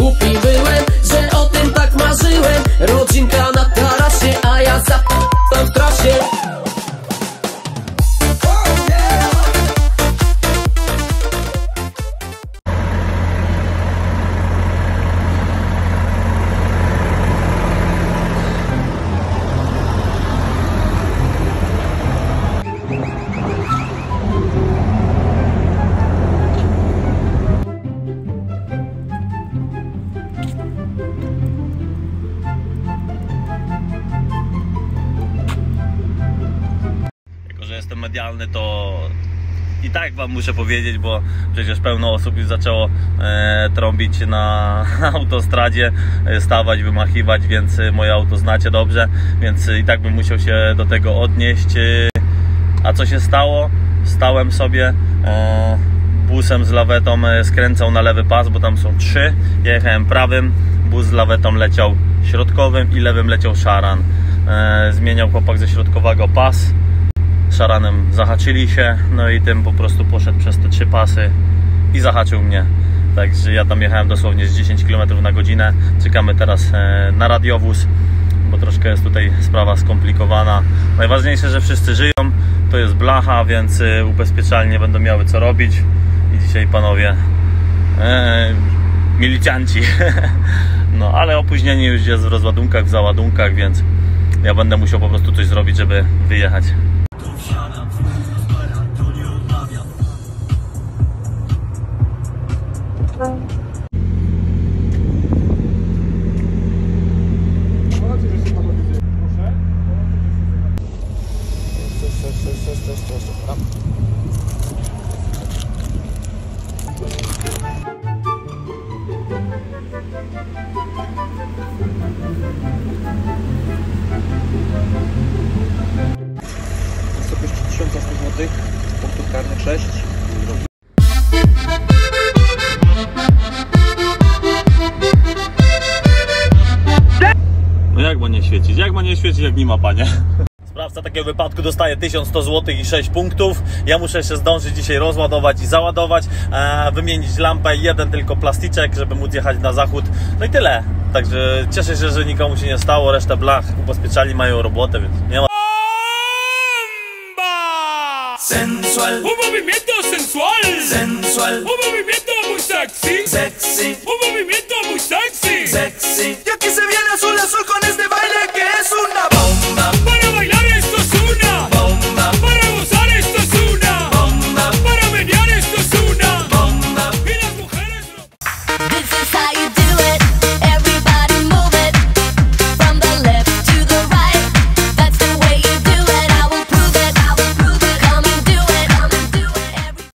Głupi byłem, że o tym tak marzyłem. Rodzinka na tarasie, a ja tam w trasie. Jestem medialny, to i tak wam muszę powiedzieć, bo przecież pełno osób już zaczęło trąbić na autostradzie, stawać, wymachiwać, więc moje auto znacie dobrze, więc i tak bym musiał się do tego odnieść. A co się stało? Stałem sobie, busem z lawetą skręcał na lewy pas, bo tam są 3, ja jechałem prawym, bus z lawetą leciał środkowym i lewym leciał szaran. Zmieniał chłopak ze środkowego pas, szaranem zahaczyli się, no i tym po prostu poszedł przez te 3 pasy i zahaczył mnie. Także ja tam jechałem dosłownie z 10 km na godzinę. Czekamy teraz na radiowóz, bo troszkę jest tutaj sprawa skomplikowana. Najważniejsze, że wszyscy żyją, to jest blacha, więc ubezpieczalnie będą miały co robić. I dzisiaj panowie milicjanci no ale opóźnienie już jest w rozładunkach, w załadunkach, więc ja będę musiał po prostu coś zrobić, żeby wyjechać. Wysokości 1100 zł, punktów karnych 6. No jak ma nie świecić? Jak ma nie świecić, jak nie ma, panie? Sprawca takiego wypadku dostaje 1100 zł i 6 punktów. Ja muszę jeszcze zdążyć dzisiaj rozładować i załadować, wymienić lampę, jeden tylko plastyczek, żeby móc jechać na zachód. No i tyle. Także cieszę się, że nikomu się nie stało. Resztę blach ubezpieczalni mają robotę, więc nie ma. Sensual, un movimiento sensual, sensual, un movimiento muy sexy, sexy, un movimiento